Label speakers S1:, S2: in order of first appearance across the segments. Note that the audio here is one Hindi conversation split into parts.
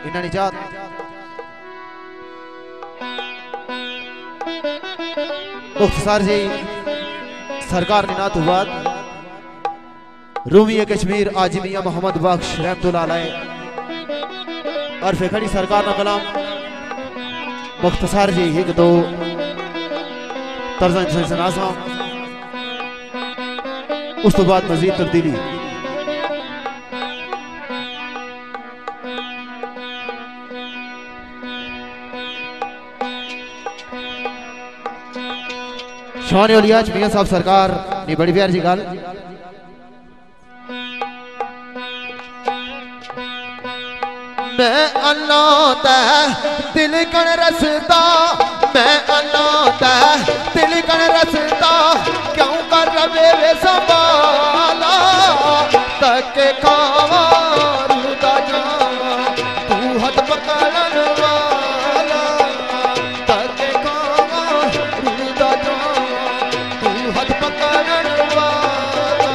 S1: इन्ना निजात मुख्तसार जी सरकार ने नात बाद रूमी कश्मीर आजी मियां मोहम्मद बख्श रहमतुल्लाह अलैह और फेखड़ी सरकार ना कलाम मुख्तसार जी एक दो तर्जा सनासा उस तो बाद मजीद तब्दीली शान ओलियाज मियां साहब सरकार ने बड़ी प्यार जी गल मैं अल्लाह दिल कण रसदा मैं अल्लाह दिल कण रसदा क्यों कर रवे वे संभाला तक खावा रुदा जावा तू हथ पकड़न वाला तक खावा रुदा जावा तू हथ पकड़न वाला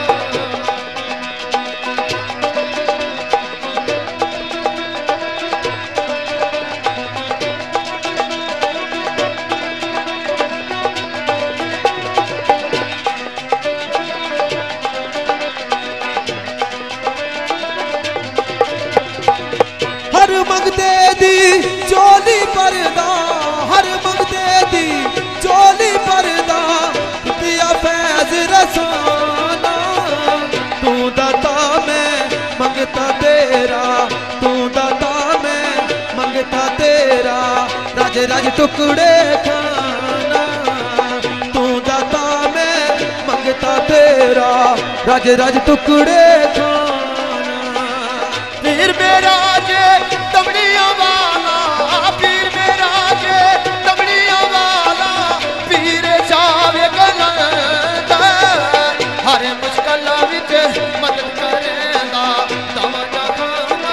S1: हर मंगते दी चोली परदा हर मंगते दी चोली परदा दिया फैज रसाना तू दाता मैं मंगता तेरा तू दाता मैं मंगता तेरा राज राज टुकड़े खाना तू दाता मैं मंगता तेरा राज राज टुकड़े खाना पीर मेरा जे तमड़ियों वाला पीर मेरा जे तमड़ियों वाला पीर जावे कलंदा हर मुश्किल विच मदद करेंदा तवजा खाना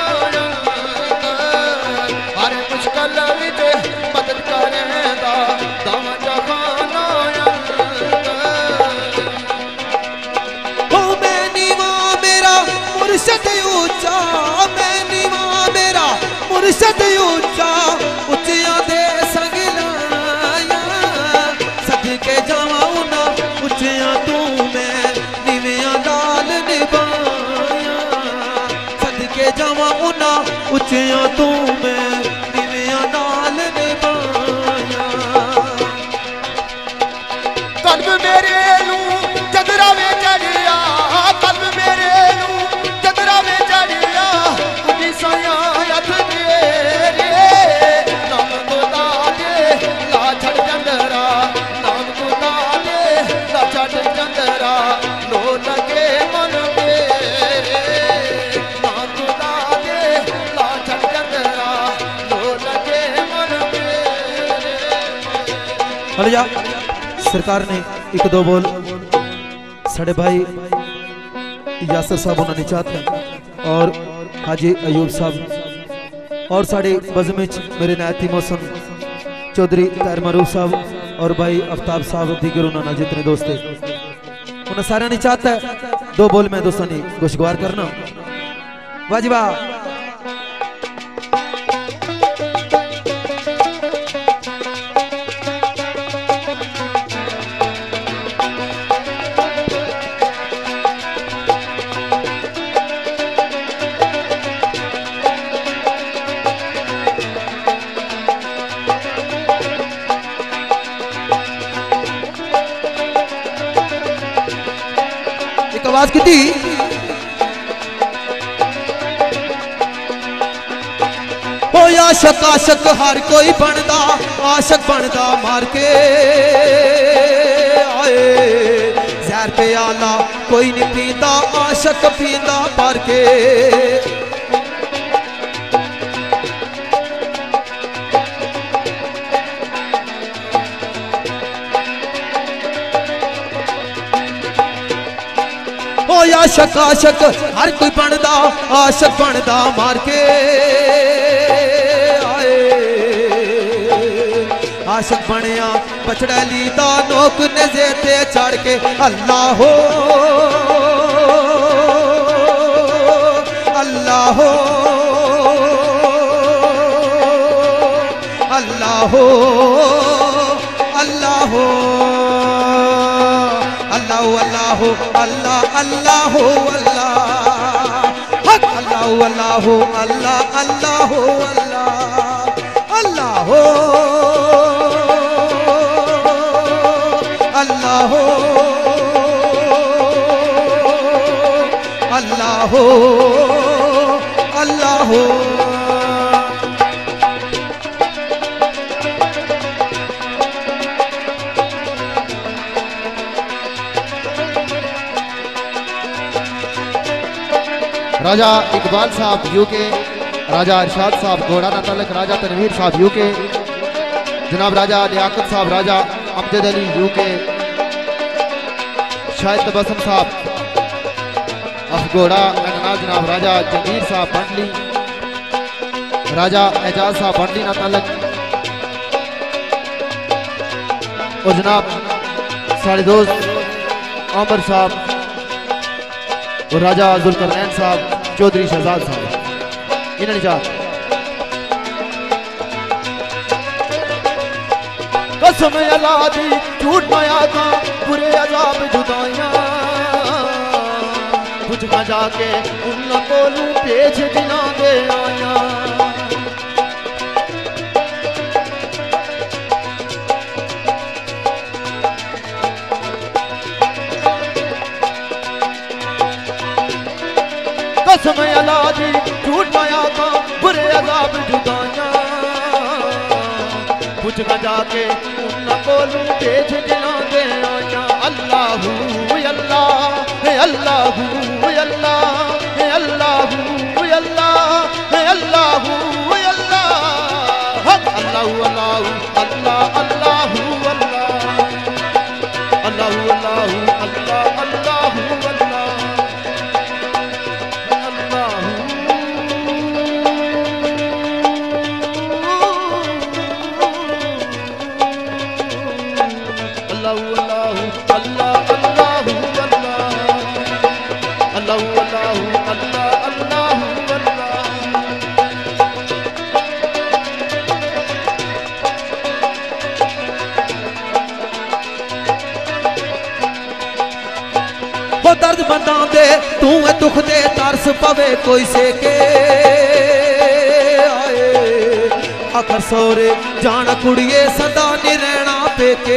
S1: हर मुश्किल विच मदद करेंदा तवजा खाना ओ मैं नीवा मेरा मुर्शद ऊंचा मैं नीवा मेरा मुर्शद ऊंचा उच्चियां दे संग लाया सदके जावा उना उच्चियां तू मैं नीवियां लाल निभाया सदके जावा उना उच्चियां तू मैं नीवियां लाल निभाया कल्ब मेरे नू चदरा में चढ़िया कल्ब मेरे नू चदरा में चढ़िया उदी साया हथ तेरे नाम खुदा दे ला छड़ जंदरा नाम खुदा दे ला छड़ जंदरा लो लगे मन मेरे नाम खुदा दे ला छड़ जंदरा लो लगे मन मेरे जा सरकार ने एक दो बोल साढ़े भाई यासर साहब उन्होंने चाहते हैं और हाजी अयूब साहब और साढ़े बज़म मेरे नायती मौसम चौधरी तार मरूफ साहब और भाई आफ्ताब साहब दीगर उन्होंने जितने दोस्त थे उन्हें सारे ने चाहता है दो बोल मैं दोस्तों ने खुशगवार करना वाजिबा आवाज की थी ओ आशक आशक हर कोई बनदा आशक बनदा मार के आए जहर पे आला कोई नहीं पींदा आशक पींदा भर के आशक आशक हर कोई बनदा आशक बनदा मार के आए आशक बनया बछड़ा लीदा नोक नजे ते चढ़ के अल्लाह हो अल्लाह हो अल्लाह अल्लाह अल्लाह अल्लाह अल्लाह अल्लाह अल्लाह अल्लाह अल्लाह अल्लाह अल्लाह अल्लाह राजा इकबाल साहब यूके, राजा इरशाद साहब घोड़ा तलक, राजा तनवीर साहब यूके, जनाब राजा लियाकत साहब, राजा अमजद अली यूके, शाहिद तबस्सुम साहब अफगोड़ा, जनाब राजा जमीर साहब बंडली, राजा एजाज साहब बंडली ना तलक, और जनाब सारे दोस्त आमर साहब और राजा जुल्करनैन साहब, चौधरी शहजाद साहब, इन्होंने चाह कसम अल्लाह दी झूठ माया का बुरे अजाब जुदाइयां कुछ ना जाके उन कोलू पेच दिना दे आया कसम अल्लाह दी झूठ माया का बुरे अजाब जुदाइयां कुछ न जाके उन कोलू पेच दिना दे आया अल्लाह अल्लाह अल्लाह अल्लाह अल्लाह अल्लाह अल्लाह अल्लाह दर्द बंदा दे तू दुख दे तरस पवे कोई से के आए आखर सोरे जान कुड़िए सदा नहीं रहना पेके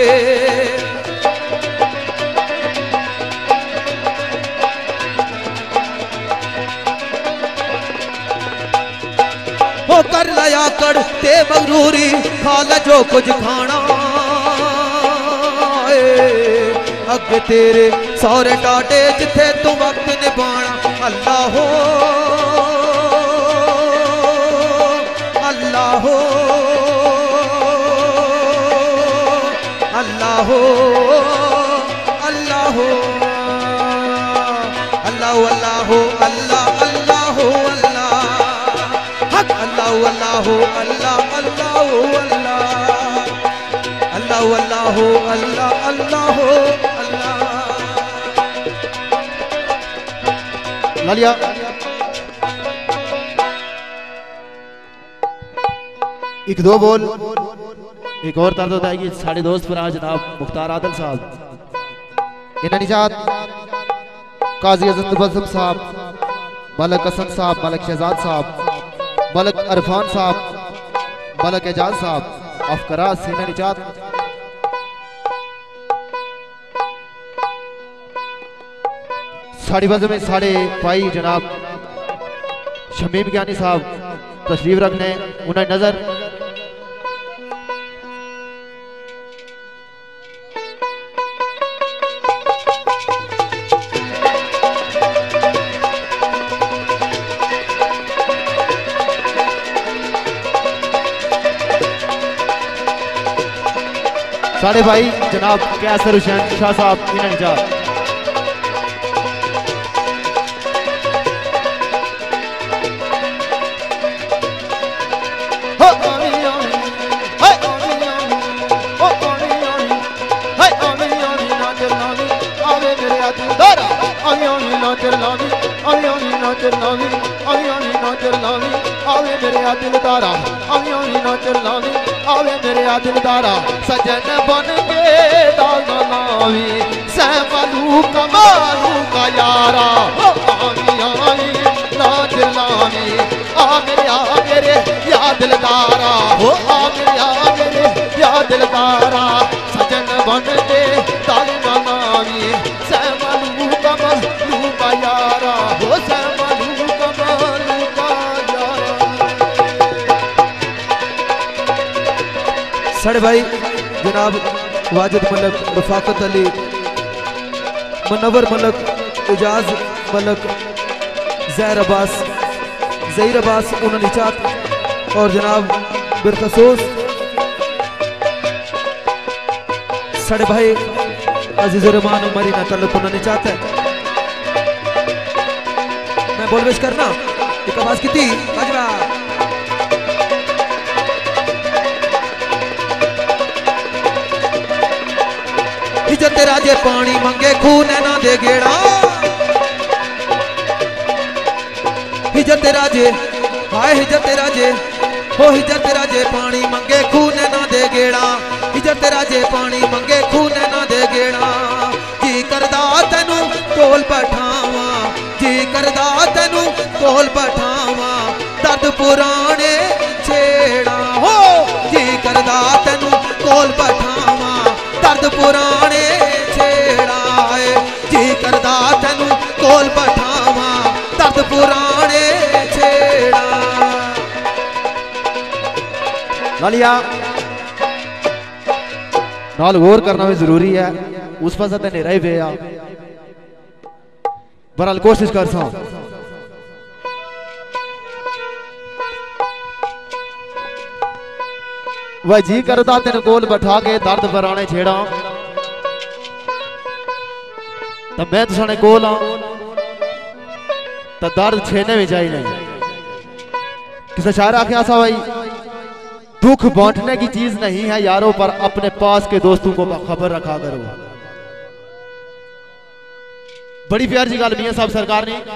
S1: हो कर लया कर ते मगरूरी खा ल जो कुछ खाना अगे तेरे सौरे टाटे जिथे तू वक्त निभाना अल्लाह हो अल्लाह हो अल्लाह हो अल्लाह हो अल्लाह अल्लाह हो अल्लाह अल्लाह हो अल्लाह हक अल्लाह अल्लाह हो अल्लाह अल्लाह हो अल्लाह अल्लाह अल्लाह हो अल्लाह अल्लाह हो लालिया एक दो बोल एक और तर्ज होता है कि साढ़े दोस्त पर आज जनाब मुख्तार आदिल साहब इन्हें निजात काजी अज़म तबस्सुम साहब मलक हसन साहब मलक शहजाद साहब मलक अरफान साहब मलक एजाज साहब अफकरास इन्हें निजात साड़ी बज़ में साढ़े भाई जनाब शमीम ज्ञानी साहब तशरीफ रखने उन्हें नजर साढ़े भाई जनाब कैसर हुसैन शाह साहब इन्हें निजात आवी आवी ना चलावी आवी आवी ना चलावी आवे मेरे आ दिलदारा आवी आवी ना चलावी आवे मेरे आ दिलदारा सजन बन के दाग लावी सहमालू कमालू का यारा आवी आवी ना चलावी आ मेरे या दिलदारा हो आ मेरे या दिलदारा सजन बन के दाग लावी सहमालू कमालू का यारा हो सहमालू कमालू का यारा।
S2: साढ़े भाई जनाब वाजिद मलक, रफाकत अली, मुनव्वर मलक, एजाज मलक, ज़हर अब्बास, ज़हीर अब्बास उन्होंने चाहत और जनाब बिरखसूस साढ़े भाई अजीज़ रहमान उमरी ना तल्लुक उन्होंने चाहता है। मैं बोलवेश करना एक आवाज की थी बाजवा हिजत राजे पानी मंगे खून ना दे गेड़ा हिजत राजे हाय हिजत राजे हो हिजत राजे पानी मंगे खून ना दे गेड़ा हिजत राजे पानी मंगे खून ना दे गेड़ा जी करदा तेनू कोल बैठावा जी करदा तेनू कोल बैठावा दर्द पुराने छेड़ा हो जी करदा तेनू कोल बैठावा दर्द पुराने छेड़ा जी करदा तेनू कोल बैठावा दर्द पुराने छेड़ा।
S1: लालिया नाल गौर करना भी जरूरी है उस पास तो नेरा ही पे आ बहरहाल कोशिश कर सा वह जी करदा तेन कोल बैठा के दर्द बराने छेड़ा तो मैं तुसाने कोल हाँ तो दर्द छेने भी चाहिए किसी शायर आख्या सा भाई दुख बांटने की चीज नहीं है यारों पर अपने पास के दोस्तों को खबर रखा करो। बड़ी प्यारी जी गल मियां साहब सरकार ने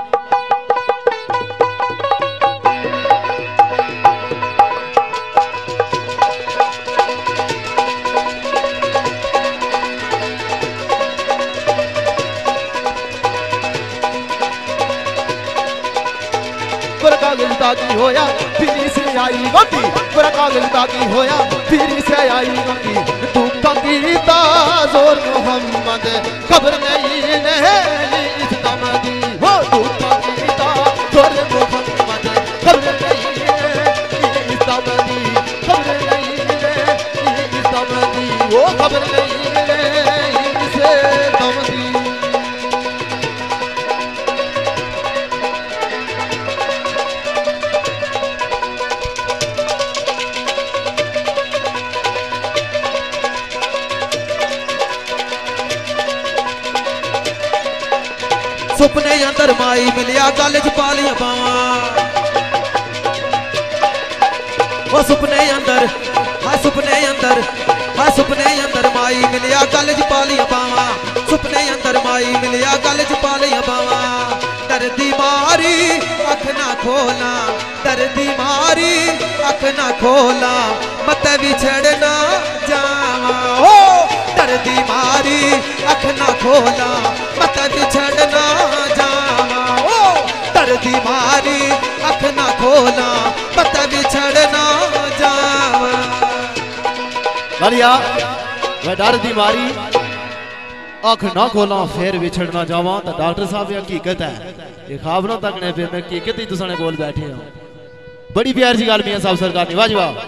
S1: कागज दागी होया फिर से आई गंगी बड़ा कागज दागी होया फिर से आई गंगी तू कंगीता जोर मोहम्मद खबर नहीं इस दम दी हो तू कंगीता जोर मोहम्मद खबर नहीं इस दम दी खबर नहीं इस दम दी वो खबर नहीं इस दम दी।
S2: सुपने अंदर माई मिलिया गल च पालियां पावा वो सुपने अंदर सुपने अंदर माई मिलिया गल च पालियां पावा सुपने अंदर माई मिलिया गल च पालियां पावा दर्दी मारी अख ना खोला दर्दी मारी अख ना खोला मत बिछड़ना जावा हो दर्दी मारी अख ना खोला मत बिछड़ना जावा ओ दर्दी मारी अख ना खोला मत बिछड़ना जावा।
S1: लालिया मैं दर्दी मारी अख ना खोला फिर बिछड़ना जावा तो डॉक्टर साहब ये हकीकत है ये ख्वाब ना तकने पे मैं हकीकत ही तुसाने कोल बैठे हो। बड़ी प्यारी सी गल मियां साहब सरकार ने वाह जी वाह।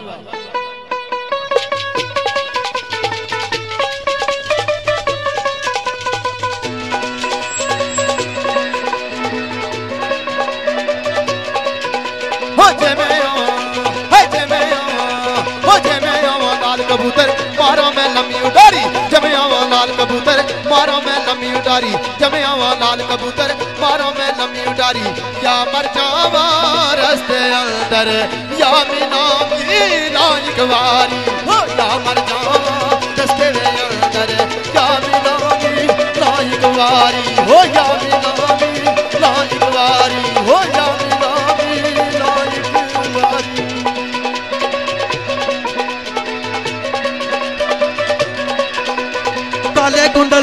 S1: कबूतर मारा मैं लम्मी उडारी जमे आवा लाल कबूतर मारा मैं लम्मी उडारी जमे आवा लाल कबूतर मारा मैं लम्मी उडारी या मर जावा रस्ते अंदर या मीना मीना एक बारी हो या मर जावा रस्ते अंदर या मीना मीना एक बारी हो या मीना मीना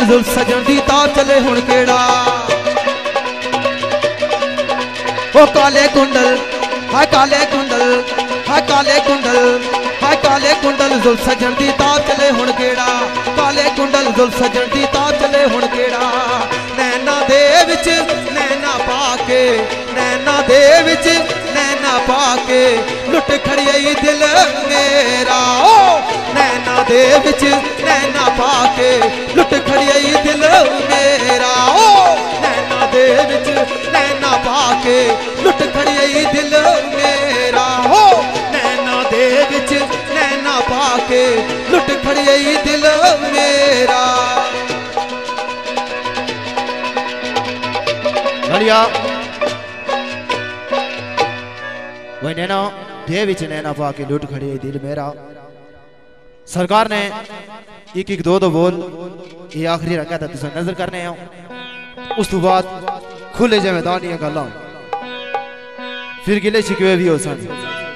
S2: जुल्फ सजन दी ताब चले हुण केड़ा ओ काले कुंडल हाय काले कुंडल हाय काले कुंडल हाय काले कुंडल जुल्फ सजन दी ताब चले हुण केड़ा काले कुंडल जुल्फ सजन दी ताब चले हुण केड़ा नैना दे विच नैना पाके नैना दे विच नैना पाके लुट खड़ियाई दिल मेरा ओ नैना दे विच नैना पाके लुट खड़ियाई दिल मेरा ओ नैना दे विच नैना पाके लुट खड़ियाई दिल मेरा ओ नैना दे विच नैना पाके लुट खड़ियाई दिल मेरा
S1: लड़िया वही नैना दे विच नैना पाके लुट खड़ी दिल मेरा सरकार ने एक एक दो दो बोल ये आखिरी रखा था तुझे नजर करने आओ उस तो बाद खुले जे मैदान ये गल्ला फिर गिले शिकवे भी हो सन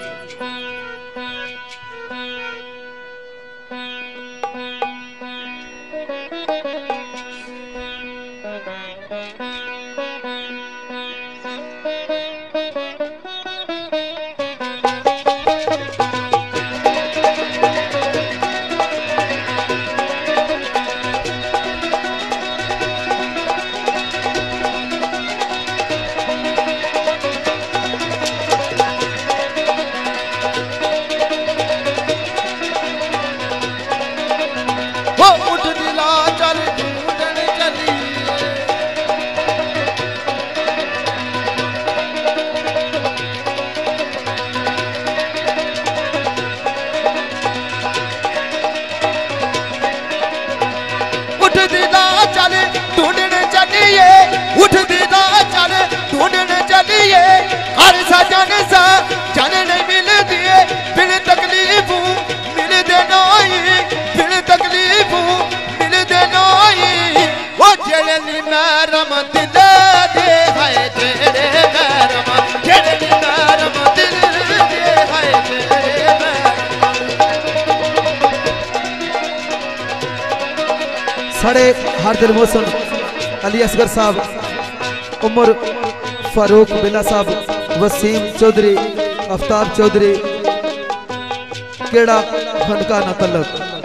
S2: साढ़े हर दिल मोहसन अली असगर साहब उमर फारूक बिला साहब वसीम चौधरी आफ्ताब चौधरी केड़ा खनका ना तलक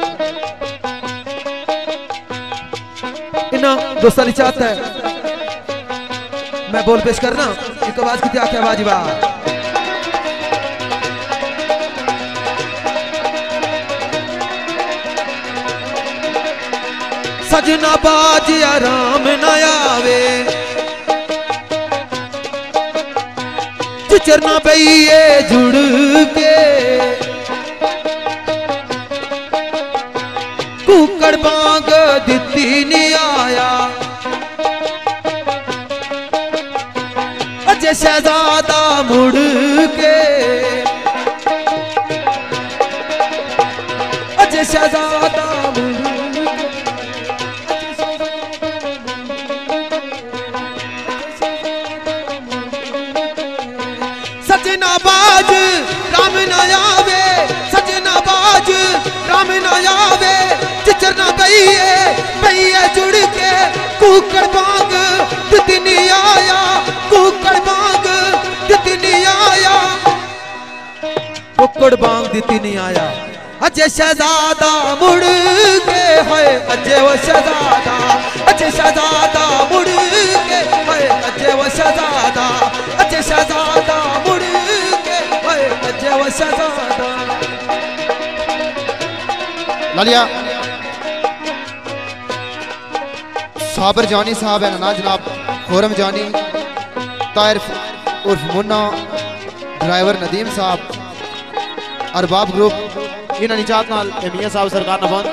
S2: इना दोस्तानी चाहता है मैं बोल पेश करना एक आवाज की क्या वाजिबा सजना बाज आराम न आवे चिचर ना पईए जुड़ के कुकड़ बांग दिती नहीं आया अजय शहजादा मुड़ के अजय शहजादा मुड़ बाज राम न आवे सजना बाज राम न आवे चिचर ना पईए जुड़ के कुकड़ बांग दितनी आया कुकड़ बांग दितनी आया कुकड़ बांग दितनी आया अजय शहजादा मुड़ के है अजय वो शहजादा अजय शहजादा मुड़ के है अजय वो शहजादा अजय शहजादा मुड़ अजय वो शहजादा
S1: लालिया साबर जानी साहब है ना जनाब खोरम जानी तायर उर्फ मुन्ना ड्राइवर नदीम साहब अरबाब ग्रुप इन निजात नाल मियां साहब सरकार नबंद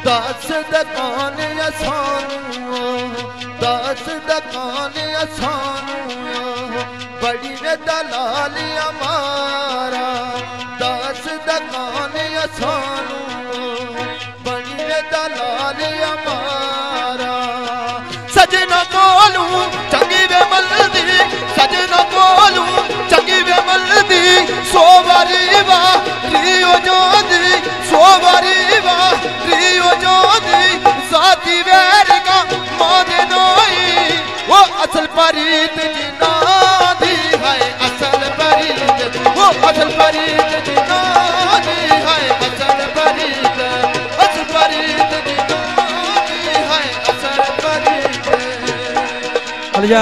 S1: दस दकान असानू दस दकान असानू बड़ी ने दलाल हमारा दस दकान असानू बड़ी ने दलाल हमारा सजना कोलू चंगी वे मलदी सजना कोलू चंगी वे मलदी सो वारी रियो जोदी सो वारी रियो जोदी साथी वैर का मादे नोई वो असल परीत जिना दी है असल परीत वो असल परीत जिना दी है असल परीत जिना दी है असल परीत
S2: अलिया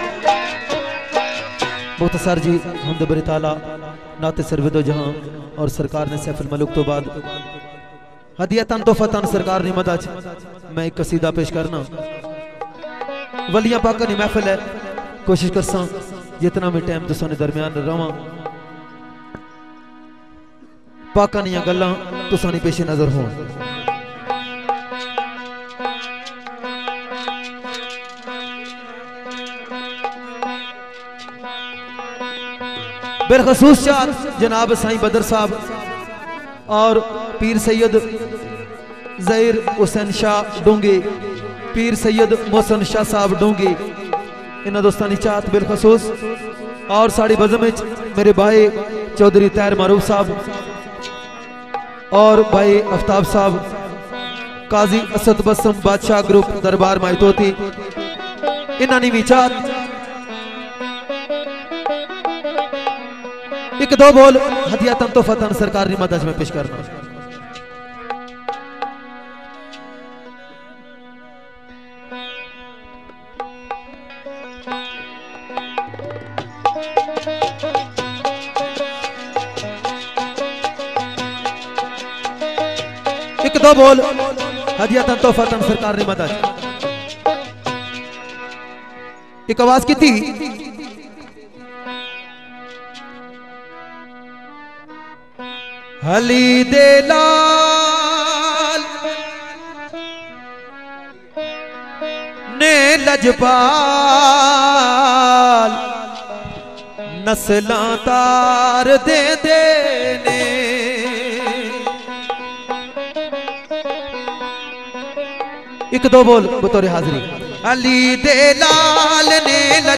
S2: मुख्तसर जी हमद बरी ताला नाते सरवदो जहां और सरकार ने सैफुल मलूक तो बाद हदियतन तोहफतन सरकार ने मदद मैं एक कसीदा पेश करना वलिया पाका नी महफिल है कोशिश करसा जितना भी टाइम तुसां ने दरमियान रवां पाका नी गल्लां तुसां नी पेश नजर हों बिलखसूस चार जनाब साईं बदर साहब और पीर सैयद ज़हीर हुसैन शाह डोंगे पीर सैयद मोहसन शाह साहब डोंगे इन्होंने दोस्तानी चाहत बिलखसूस और साड़ी बज़म मेरे भाई चौधरी तैर मारूफ साहब और भाई आफ्ताब साहब काजी असद बसम बादशाह ग्रुप दरबार मायतोती इन्होंने भी चाहत एक दो बोल हदियतन तोहफतन सरकार की मदद में पेश करना एक दो बोल हदियतन तोहफतन सरकार की मदद एक आवाज की थी हली दे लाल ने लजपाल नस्लां तार दे ने एक दो बोल बतौर हाजरी अली दे लाल ने